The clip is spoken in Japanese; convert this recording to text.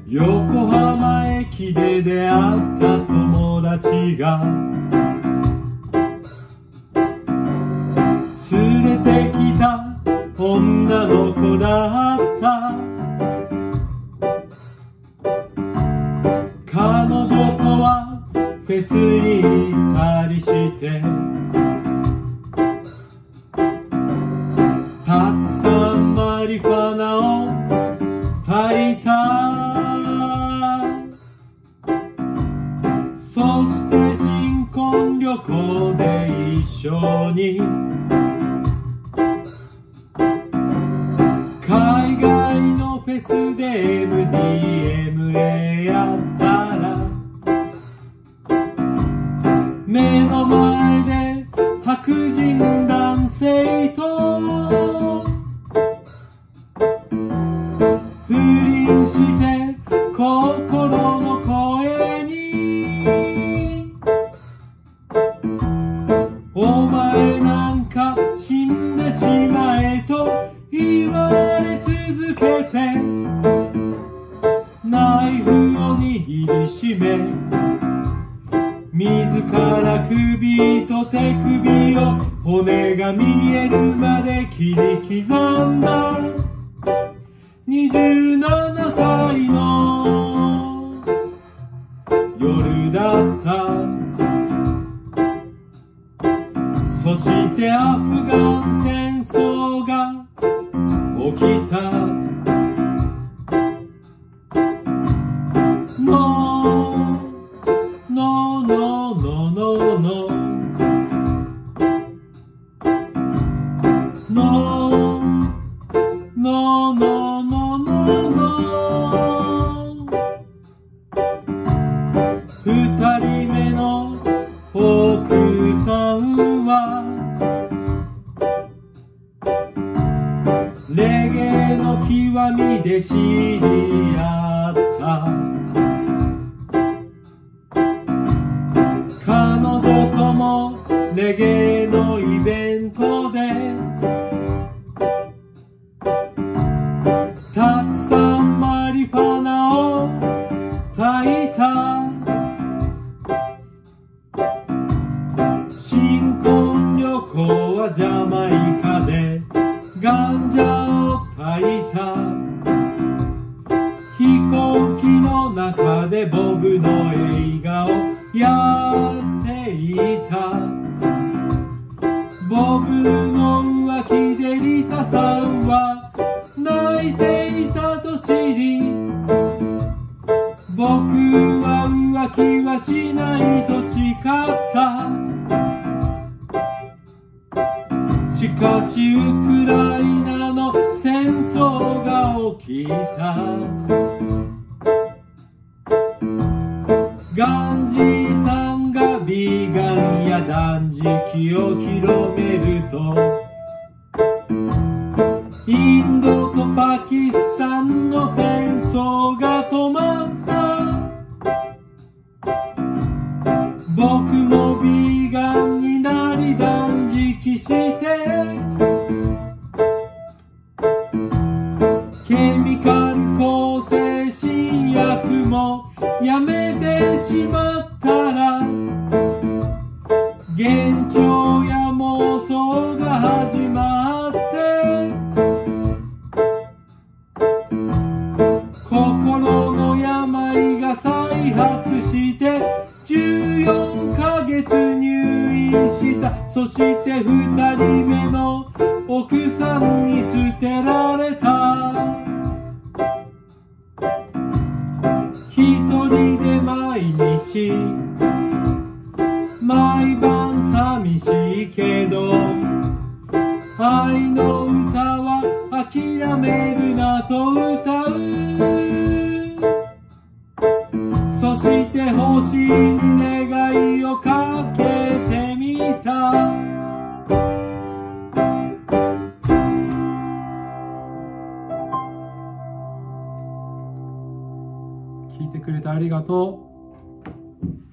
横浜駅で出会った友達が連れてきた女の子だった。彼女とはフェスに行ったりしてたくさんマリファナを焚いた。そして新婚旅行で一緒に海外のフェスで MDMA やったら目の前で白人男性と不倫して心の声にお前なんか死んでしまえと言われ続けてナイフを握りしめ自ら首と手首を骨が見えるまで切り刻んだ27歳の夜だった。そしてアフガン戦争が起きた。ノーノーノーノーノーノーノーノーノーノーノー。二人目の奥さんはレゲエの極みで知り合った。彼女ともレゲエのイベントでたくさんマリファナを焚いた。新婚旅行はジャマイカでガンジャを焚いた。飛行機の中でボブの映画をやっていた。ボブの浮気でリタさんは泣いていたと知り僕は浮気はしないと誓った。しかしウクライナの戦争が起きた。ガンジーさんがビーガンや断食を広めるとインドとパキスタンの戦争が止まった。僕もビーガンになり断食してケミカル抗生新薬もやめてしまったら幻聴や妄想が始まって心の病が再発して14ヶ月入院した。そして2人目の奥さんに捨てられた。一人で毎日毎晩寂しいけど愛の歌は諦めるなと歌う。そして星に願いをかけてみた。聞いてくれてありがとう。